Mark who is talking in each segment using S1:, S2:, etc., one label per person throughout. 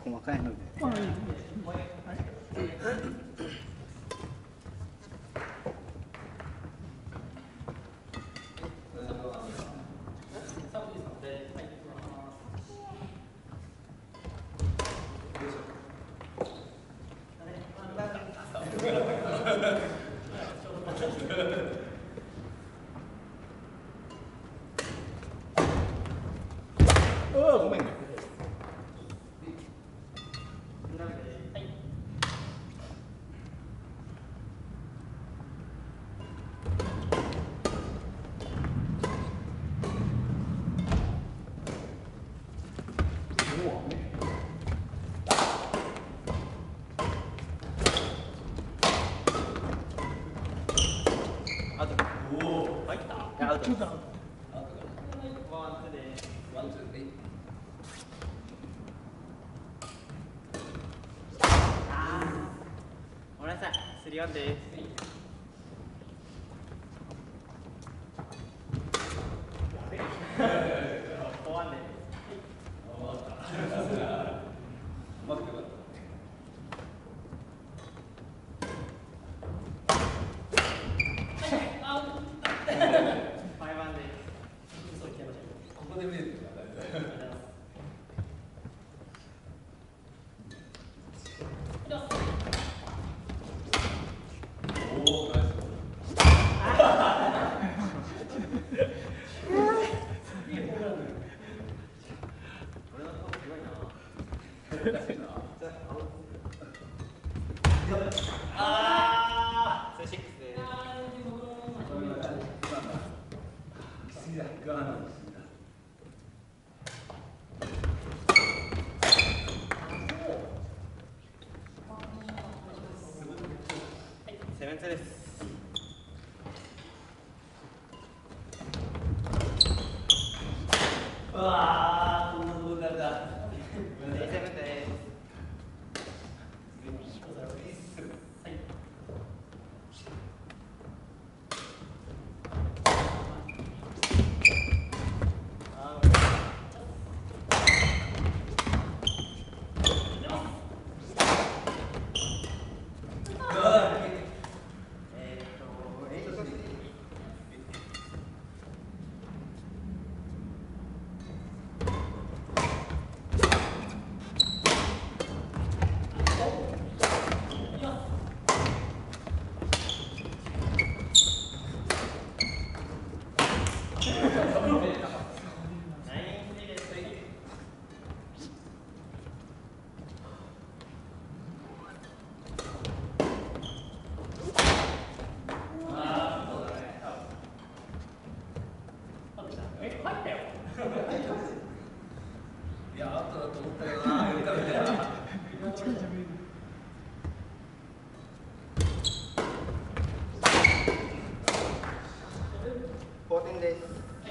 S1: 細かいので。ごめん。アウト。おお、入った。いや、アウト。アウトだ。ワンツーで。ワンツーで。ああ。ごめんなさい。スリーワンです。フォーワンです。待ってください。ここで見えてるから大丈夫。ああ、2-6です。セブンツーです。うわー、こんなボールだった。セブンです。いや、あっただと思ったけどな、よかったよ。5点です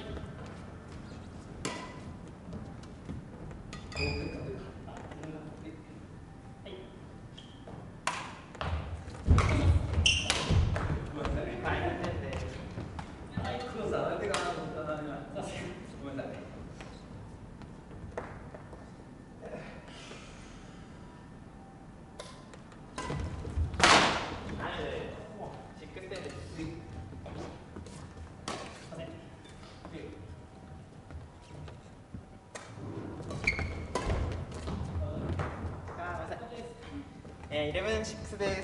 S1: 。11-6です。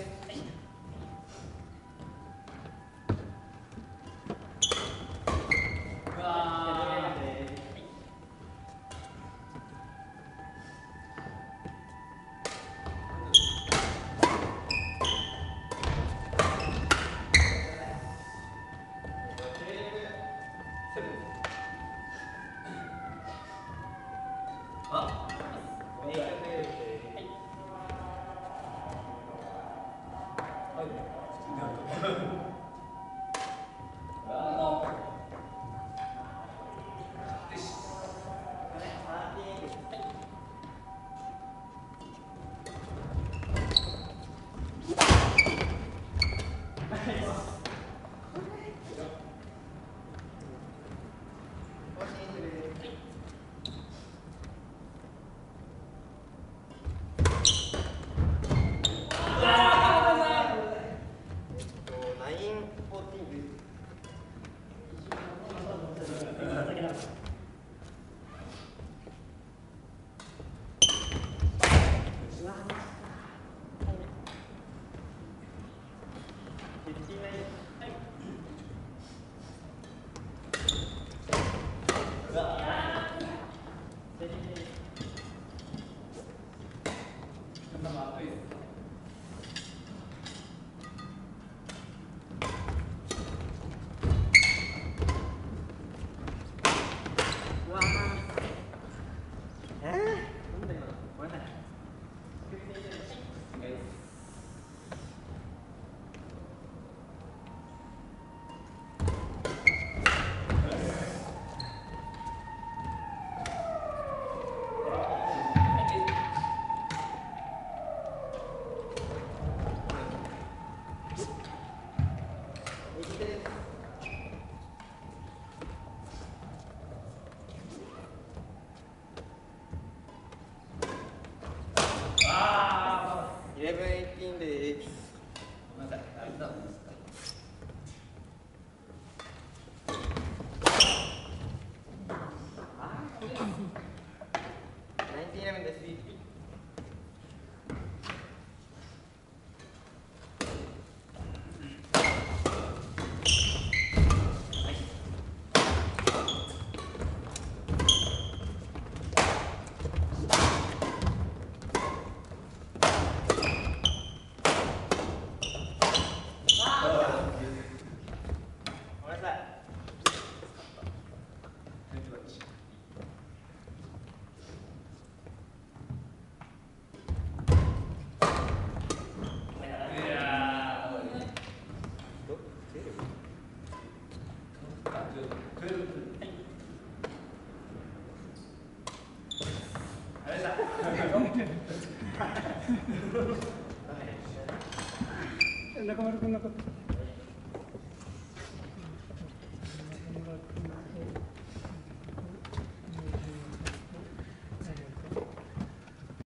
S1: わー。なんだ今の。ごめんなさい。11-18です。ごめんなさい。大丈夫ですか。19-11です。
S2: 中丸君のこと。